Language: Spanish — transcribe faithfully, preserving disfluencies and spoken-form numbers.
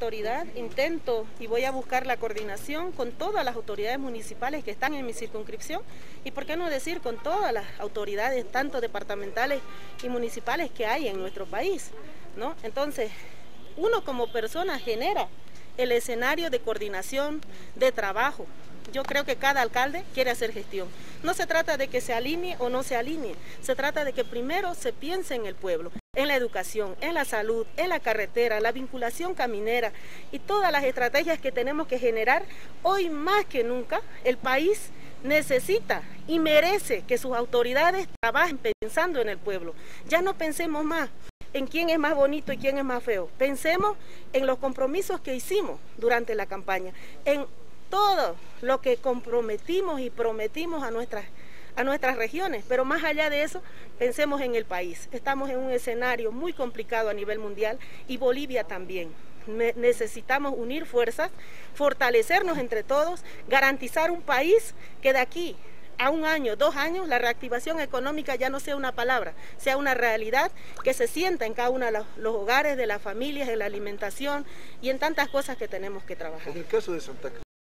autoridad intento y voy a buscar la coordinación con todas las autoridades municipales que están en mi circunscripción y por qué no decir con todas las autoridades, tanto departamentales y municipales que hay en nuestro país, ¿no? Entonces, uno como persona genera el escenario de coordinación, de trabajo. Yo creo que cada alcalde quiere hacer gestión. No se trata de que se alinee o no se alinee, se trata de que primero se piense en el pueblo, en la educación, en la salud, en la carretera, la vinculación caminera y todas las estrategias que tenemos que generar. Hoy más que nunca el país necesita y merece que sus autoridades trabajen pensando en el pueblo. Ya no pensemos más en quién es más bonito y quién es más feo. Pensemos en los compromisos que hicimos durante la campaña, en todo lo que comprometimos y prometimos a nuestras, a nuestras regiones, pero más allá de eso, pensemos en el país. Estamos en un escenario muy complicado a nivel mundial y Bolivia también. Ne- necesitamos unir fuerzas, fortalecernos entre todos, garantizar un país que de aquí a un año, dos años, la reactivación económica ya no sea una palabra, sea una realidad que se sienta en cada uno de los, los hogares, de las familias, en la alimentación y en tantas cosas que tenemos que trabajar. En el caso de Santa Cruz.